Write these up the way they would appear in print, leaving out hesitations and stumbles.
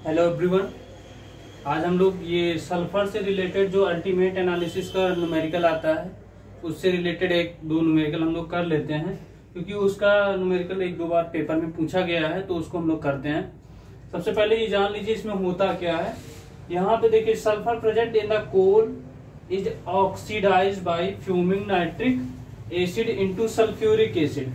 Hello everyone. आज हम लोग ये सल्फर से रिलेटेड जो अल्टीमेट एनालिसिस का न्यूमेरिकल आता है उससे रिलेटेड एक दो न्यूमेरिकल हम लोग कर लेते हैं, क्योंकि उसका न्यूमेरिकल एक दो बार पेपर में पूछा गया है, तो उसको हम लोग करते हैं। सबसे पहले ये जान लीजिए इसमें होता क्या है। यहाँ पे देखिए, sulphur present in the coal is oxidised by fuming nitric acid into sulphuric acid.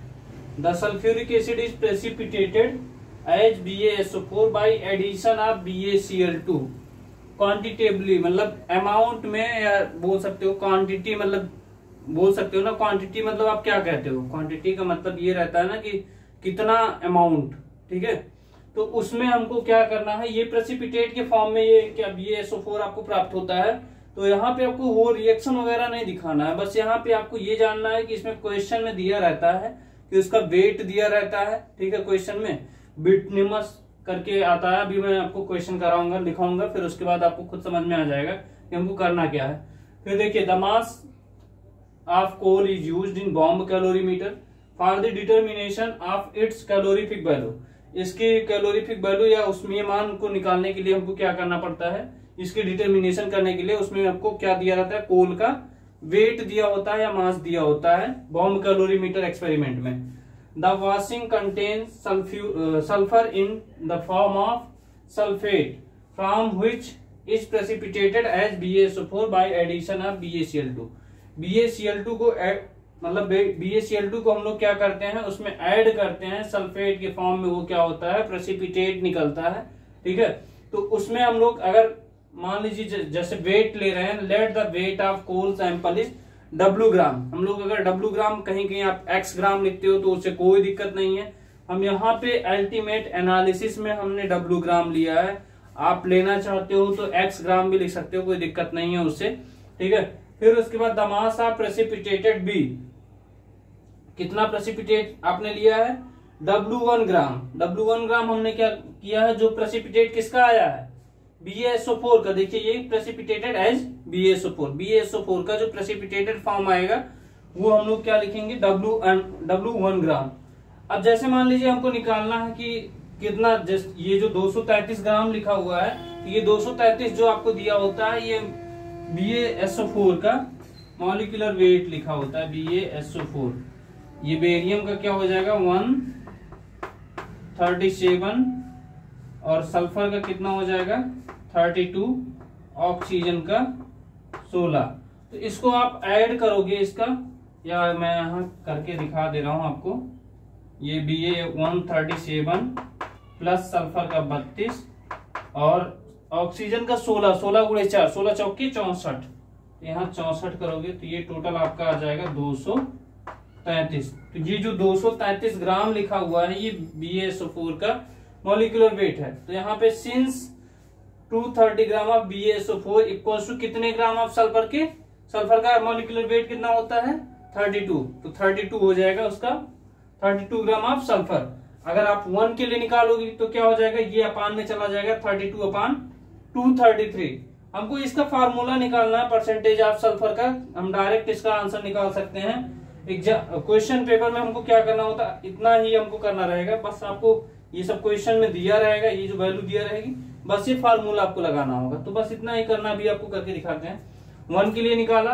The sulphuric acid is precipitated as BaSO4 by addition of BaCl2 quantitatively, मतलब अमाउंट में, या बोल सकते हो क्वांटिटी, मतलब बोल सकते हो ना। क्वांटिटी मतलब आप क्या कहते हो? क्वांटिटी का मतलब ये रहता है ना कि कितना अमाउंट, ठीक है। तो उसमें हमको क्या करना है, ये प्रेसिपिटेट के फॉर्म में ये क्या BaSO4 आपको प्राप्त होता है। तो यहाँ पे आपको वो रिएक्शन वगैरह नहीं दिखाना है, बस यहाँ पे आपको ये जानना है कि इसमें क्वेश्चन में दिया रहता है कि उसका वेट दिया रहता है, ठीक है। क्वेश्चन में बिटनिमस करके आता है, अभी मैं आपको क्वेश्चन कराऊंगा, दिखाऊंगा, फिर उसके बाद आपको खुद समझ में आ जाएगा कि हमको करना क्या है। फिर देखिए, the mass of coal is used in bomb calorimeter for the determination of its calorific value. इसकी कैलोरीफिक वैल्यू या उसमें मान को निकालने के लिए हमको क्या करना पड़ता है, इसकी डिटर्मिनेशन करने के लिए उसमें आपको क्या दिया रहता है, कोल का वेट दिया होता है या मास दिया होता है बॉम्ब कैलोरीमीटर एक्सपेरिमेंट में। The washing contains sulfur in the form of sulfate, from which is precipitated as BaSO4 by addition of BaCl2। BaCl2 को मतलब BaCl2 को हम लोग क्या करते हैं, उसमें ऐड करते हैं सल्फेट के फॉर्म में। वो क्या होता है, प्रेसिपिटेट निकलता है, ठीक है। तो उसमें हम लोग अगर मान लीजिए जैसे वेट ले रहे हैं, let the weight of coal sample is W gram. हम लोग अगर W ग्राम, कहीं कहीं आप X ग्राम लिखते हो तो उससे कोई दिक्कत नहीं है। हम यहाँ पे अल्टीमेट एनालिसिस में हमने W ग्राम लिया है, आप लेना चाहते हो तो X ग्राम भी लिख सकते हो, कोई दिक्कत नहीं है उससे, ठीक है। फिर उसके बाद the mass of precipitated B, कितना प्रेसिपिटेट आपने लिया है, W1 ग्राम। W1 ग्राम हमने क्या किया है, जो प्रेसिपिटेट किसका आया है, BaSO4 का। देखिए, ये प्रेसिपिटेटेड एज BaSO4 का जो प्रेसिपिटेटेड फॉर्म आएगा वो हम लोग क्या लिखेंगे, W1 ग्राम। अब जैसे मान लीजिए हमको निकालना है कि कितना, ये जो 233 ग्राम लिखा हुआ है, ये 233 जो आपको दिया होता है, ये BaSO4 का मॉलिक्यूलर वेट लिखा होता है, BaSO4। ये बेरियम का क्या हो जाएगा, 137, और सल्फर का कितना हो जाएगा, 32, ऑक्सीजन का 16। तो इसको आप ऐड करोगे इसका, या मैं यहाँ करके दिखा दे रहा हूं आपको। ये Ba137 प्लस सल्फर का 32 और ऑक्सीजन का 16, 16 गुणे 4, 16 चौके 64, यहाँ 64 करोगे तो ये टोटल आपका आ जाएगा 233। तो ये जो 233 ग्राम लिखा हुआ है, ये BaSO4 का मॉलिक्यूलर वेट है। तो यहाँ पे since 230 gram of BaSO4 equals to कितने ग्राम ऑफ सल्फर के, सल्फर का मॉलिक्यूलर वेट कितना होता है, 32। तो 32 हो जाएगा उसका, 32 ग्राम ऑफ सल्फर। अगर आप 1 के लिए निकालोगे तो क्या हो जाएगा, ये अपान में चला जाएगा, 32/233। हमको इसका फार्मूला निकालना है परसेंटेज ऑफ सल्फर का। हम डायरेक्ट इसका आंसर निकाल सकते हैं। क्वेश्चन पेपर में हमको क्या करना होता है, इतना ही हमको करना रहेगा। बस आपको ये सब क्वेश्चन में दिया रहेगा, ये जो वैल्यू दिया रहेगी, बस ये फार्मूला आपको लगाना होगा। तो बस इतना ही करना, भी आपको करके दिखाते हैं। 1 के लिए निकाला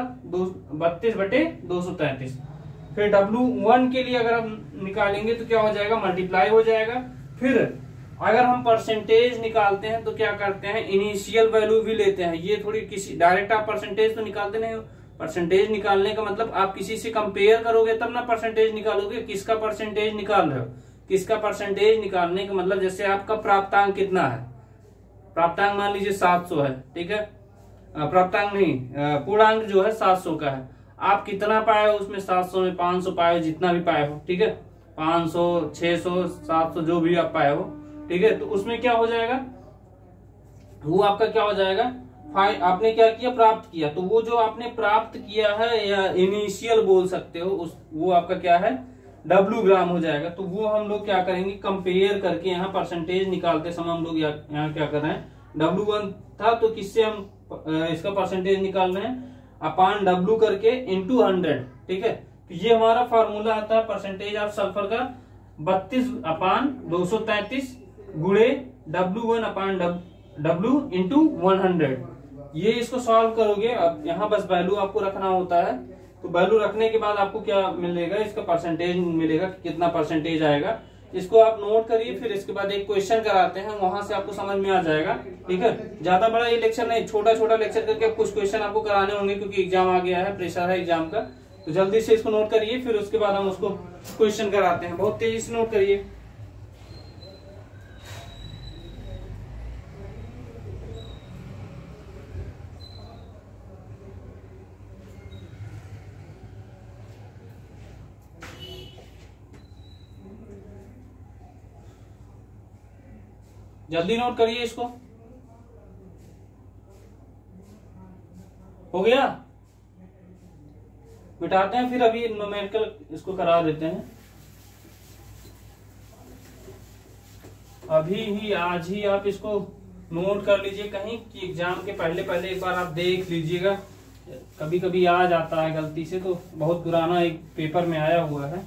32/233। फिर W1 के लिए अगर हम निकालेंगे तो क्या हो जाएगा, मल्टीप्लाई हो जाएगा। फिर अगर हम परसेंटेज निकालते हैं तो क्या करते हैं, इनिशियल वैल्यू भी लेते हैं। ये थोड़ी किसी डायरेक्ट आप परसेंटेज तो निकालते नहीं हो। परसेंटेज निकालने का मतलब आप किसी से कंपेयर करोगे तब ना परसेंटेज निकालोगे। किसका परसेंटेज निकाल रहे हो, किसका परसेंटेज निकालने का मतलब, जैसे आपका प्राप्तांक कितना है, प्राप्तांक मान लीजिए 700 है, ठीक है। प्राप्तांक नहीं, पूर्णांक जो है 700 का है। आप कितना पाए हो उसमें, 700 में 500 पाए हो, जितना भी पाए हो, ठीक है। 500, 600, 700 जो भी आप पाए हो, ठीक है। तो उसमें क्या हो जाएगा, वो आपका क्या हो जाएगा, आपने क्या किया, प्राप्त किया। तो वो जो आपने प्राप्त किया है, या इनिशियल बोल सकते हो, वो आपका क्या है, W ग्राम हो जाएगा। तो वो हम लोग क्या करेंगे, कंपेयर करके, यहाँ परसेंटेज निकालते समय हम लोग यहाँ क्या कर रहे हैं, W1 था तो किससे हम इसका परसेंटेज निकाल रहे हैं, अपान W करके इंटू 100, ठीक है। तो ये हमारा फार्मूला आता है परसेंटेज ऑफ सल्फर का, 32/233 गुणे W1 अपॉन W इंटू 100। ये इसको सॉल्व करोगे, अब यहाँ बस वैल्यू आपको रखना होता है। तो वैल्यू रखने के बाद आपको क्या मिलेगा, इसका परसेंटेज मिलेगा कि कितना परसेंटेज आएगा। इसको आप नोट करिए, फिर इसके बाद एक क्वेश्चन कराते हैं, वहां से आपको समझ में आ जाएगा। ठीक है, ज्यादा बड़ा ये लेक्चर नहीं, छोटा छोटा लेक्चर करके कुछ क्वेश्चन आपको कराने होंगे, क्योंकि एग्जाम आ गया है, प्रेशर है एग्जाम का। तो जल्दी से इसको नोट करिए, फिर उसके बाद हम उसको क्वेश्चन कराते हैं। बहुत तेजी से नोट करिए। जल्दी नोट करिए इसको। हो गया, मिटाते हैं, फिर अभी न्यूमेरिकल इसको करा देते हैं। अभी ही आज ही आप इसको नोट कर लीजिए कहीं कि एग्जाम के पहले पहले एक बार आप देख लीजिएगा। कभी कभी आ जाता है गलती से, तो बहुत पुराना एक पेपर में आया हुआ है।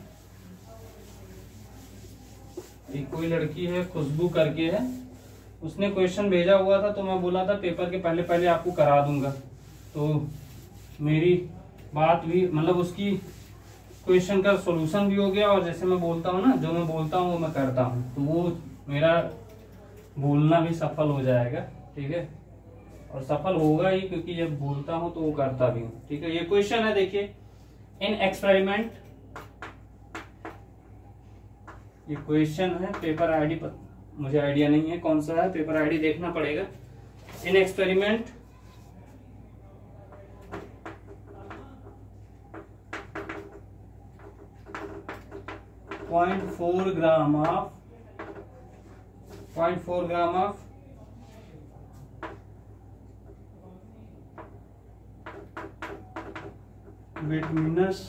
एक कोई लड़की है, खुशबू करके है, उसने क्वेश्चन भेजा हुआ था, तो मैं बोला था पेपर के पहले पहले आपको करा दूंगा। तो मेरी बात भी, मतलब उसकी क्वेश्चन का सॉल्यूशन भी हो गया, और जैसे मैं बोलता हूँ ना, जो मैं बोलता हूँ वो मैं करता हूँ, तो वो मेरा बोलना भी सफल हो जाएगा। ठीक है, और सफल होगा ही, क्योंकि जब बोलता हूँ तो वो करता भी हूँ। ठीक है, ये क्वेश्चन है, देखिए। इन एक्सपेरिमेंट, ये क्वेश्चन है, पेपर आईडी पर मुझे आइडिया नहीं है कौन सा है, पेपर आईडी देखना पड़ेगा। In experiment .4 gram of bituminous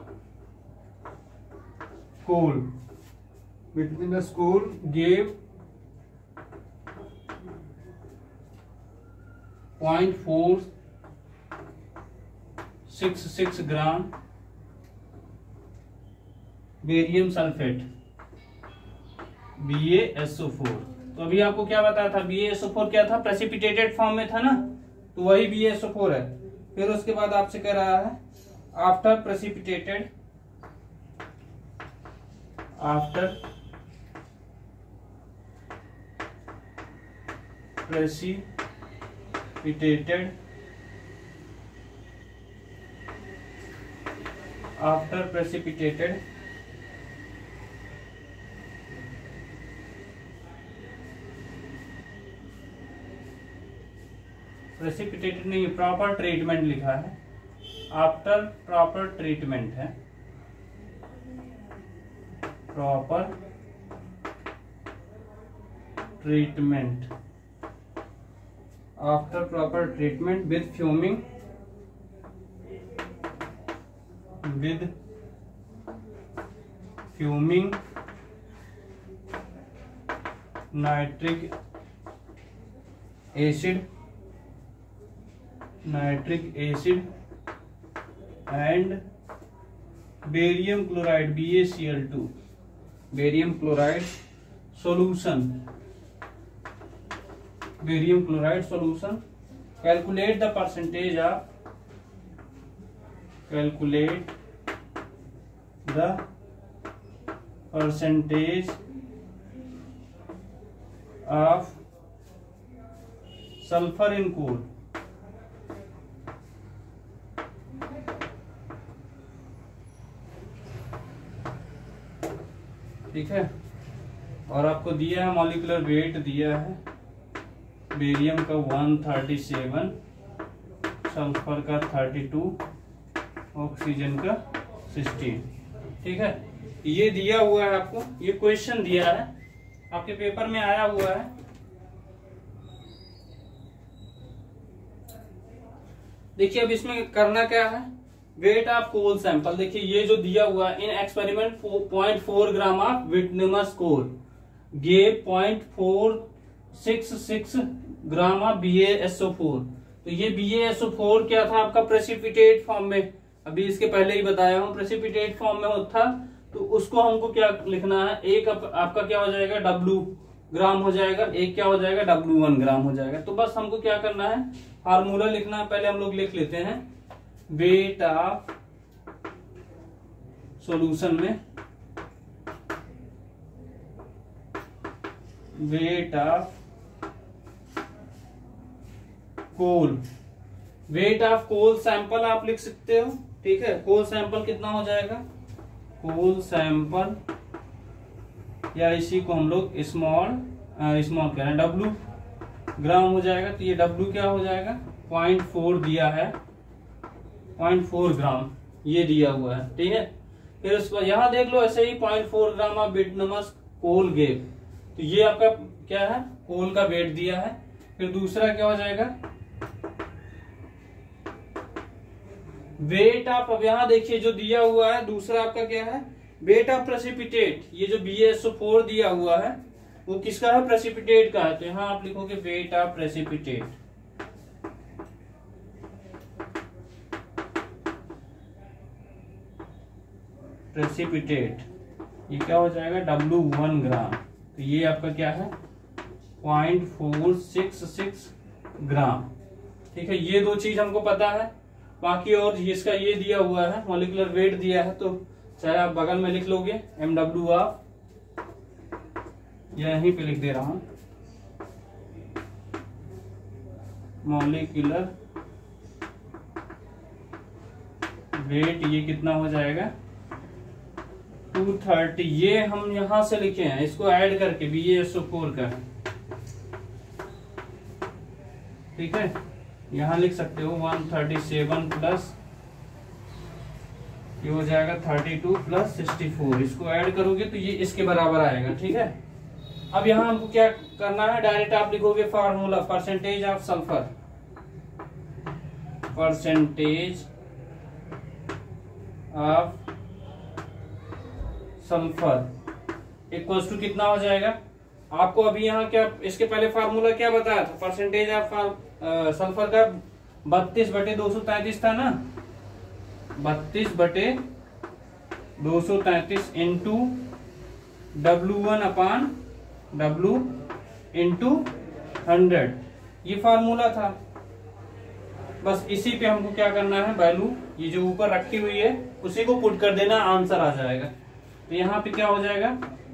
coal gave 0.466 gram barium sulphate BaSO4। तो अभी आपको क्या बताया था, BaSO4 क्या था, प्रेसिपिटेटेड फॉर्म में था ना, तो वही BaSO4 है। फिर उसके बाद आपसे कह रहा है आफ्टर प्रेसिपिटेटेड प्रेसिपिटेटेड नहीं, प्रॉपर ट्रीटमेंट लिखा है, आफ्टर प्रॉपर ट्रीटमेंट है, proper treatment, after proper treatment with fuming nitric acid and barium chloride BaCl2 barium chloride solution calculate the percentage of sulphur in coal. ठीक है, और आपको दिया है मॉलिक्यूलर वेट दिया है, बेरियम का 137, सल्फर का 32, ऑक्सीजन का 16। ठीक है, ये दिया हुआ है आपको, ये क्वेश्चन दिया है, आपके पेपर में आया हुआ है। देखिए अब इसमें करना क्या है, वेट ऑफ कोल सैंपल। देखिए ये जो दिया हुआ है, in experiment 0.4 gram of bituminous coal gave 0.466 gram of BaSO4। तो ये BaSO4 क्या था आपका, प्रेसिपिटेट फॉर्म में, अभी इसके पहले ही बताया हूं, प्रेसिपिटेट फॉर्म में था। तो उसको हमको क्या लिखना है, एक आपका क्या हो जाएगा W, ग्राम हो जाएगा, एक क्या हो जाएगा W1 ग्राम हो जाएगा। तो बस हमको क्या करना है, फार्मूला लिखना है। पहले हम लोग लिख लेते हैं वेट ऑफ सॉल्यूशन में, weight of coal, weight of coal sample आप लिख सकते हो, ठीक है। कोल सैंपल कितना हो जाएगा, कोल सैंपल या इसी को हम लोग स्मॉल कह रहे हैं W ग्राम हो जाएगा। तो ये W क्या हो जाएगा 0.4 दिया है, 0.4 ग्राम ये दिया हुआ है, ठीक है। फिर उस पर यहां देख लो ऐसे ही 0.4 gram of bituminous coal gave, तो ये आपका क्या है कोल का वेट दिया है। फिर दूसरा क्या हो जाएगा वेट ऑफ, अब यहां देखिए जो दिया हुआ है दूसरा आपका क्या है वेट ऑफ प्रेसिपिटेट, ये जो BaSO4 दिया हुआ है वो किसका है प्रेसिपिटेट का है। तो यहां आप लिखोगे वेट ऑफ प्रेसिपिटेट, प्रेसिपिटेट ये क्या हो जाएगा W1 ग्राम। तो ये आपका क्या है 0.466 ग्राम, ठीक है। ये दो चीज हमको पता है। बाकी और इसका ये दिया हुआ है मॉलिक्यूलर वेट दिया है, तो चाहे आप बगल में लिख लोगे MW ऑफ, यहीं पे लिख दे रहा हूं मॉलिक्यूलर वेट, ये कितना हो जाएगा 230। ये हम यहां से लिखे हैं, इसको ऐड करके BaSO4 का है, ठीक है। यहां लिख सकते हो 137 प्लस ये हो जाएगा 32 प्लस 64, इसको ऐड करोगे तो ये इसके बराबर आएगा, ठीक है। अब यहां हमको क्या करना है, डायरेक्ट आप लिखोगे formula percentage of sulphur, percentage of sulphur equals to कितना हो जाएगा। आपको अभी यहाँ क्या इसके पहले फार्मूला क्या बताया था, परसेंटेज ऑफ सल्फर का 32/233 था ना, 32/233 इंटू W1 अपान W इंटू 100, ये फार्मूला था। बस इसी पे हमको क्या करना है वैल्यू, ये जो ऊपर रखी हुई है उसी को पुट कर देना, आंसर आ जाएगा। तो यहाँ पे क्या हो जाएगा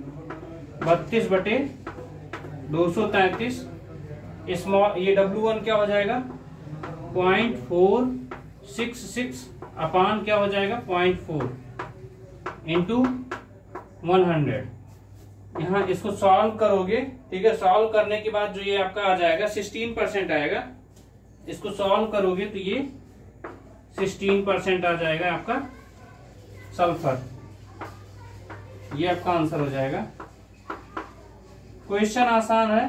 32/233 स्मॉल, ये W1 क्या हो जाएगा 0.466 अपान क्या हो जाएगा 0.4 इंटू 100। यहाँ इसको सॉल्व करोगे, ठीक है। सॉल्व करने के बाद जो ये आपका आ जाएगा 16% आएगा, इसको सॉल्व करोगे तो ये 16% आ जाएगा आपका सल्फर, ये आपका आंसर हो जाएगा। क्वेश्चन आसान है,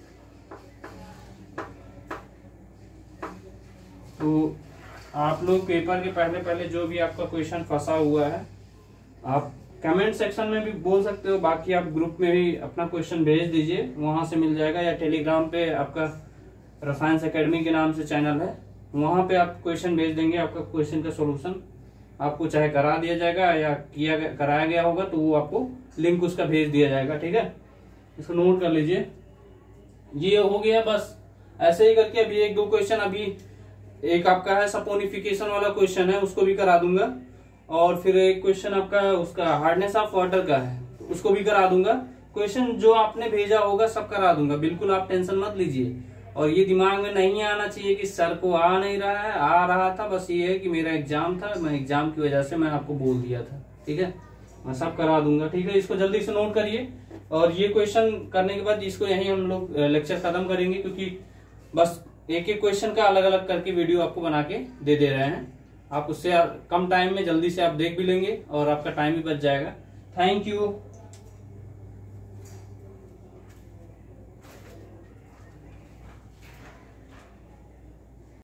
तो आप लोग पेपर के पहले जो भी आपका क्वेश्चन फंसा हुआ है आप कमेंट सेक्शन में भी बोल सकते हो, बाकी आप ग्रुप में भी अपना क्वेश्चन भेज दीजिए, वहां से मिल जाएगा। या टेलीग्राम पे आपका रसायन एकेडमी के नाम से चैनल है, वहां पे आप क्वेश्चन भेज देंगे, आपका क्वेश्चन का सॉल्यूशन आपको चाहे करा दिया जाएगा या कराया गया होगा तो वो आपको लिंक उसका भेज दिया जाएगा, ठीक है। इसको नोट कर लीजिए, ये हो गया। बस ऐसे ही करके अभी 1-2 क्वेश्चन, अभी एक आपका है सपोनिफिकेशन वाला क्वेश्चन है, उसको भी करा दूंगा। और फिर एक क्वेश्चन आपका उसका हार्डनेस ऑफ वाटर का है, उसको भी करा दूंगा। क्वेश्चन जो आपने भेजा होगा सब करा दूंगा, बिल्कुल आप टेंशन मत लीजिए। और ये दिमाग में नहीं आना चाहिए कि सर को आ नहीं रहा है, आ रहा था, बस ये है कि मेरा एग्जाम था, मैं एग्जाम की वजह से मैं आपको बोल दिया था, ठीक है। मैं सब करा दूंगा, ठीक है। इसको जल्दी से नोट करिए। और ये क्वेश्चन करने के बाद इसको यहीं हम लोग लेक्चर खत्म करेंगे, क्योंकि बस एक एक क्वेश्चन का अलग अलग करके वीडियो आपको बना के दे रहे हैं। आप उससे कम टाइम में जल्दी से आप देख भी लेंगे और आपका टाइम भी बच जाएगा। Thank you.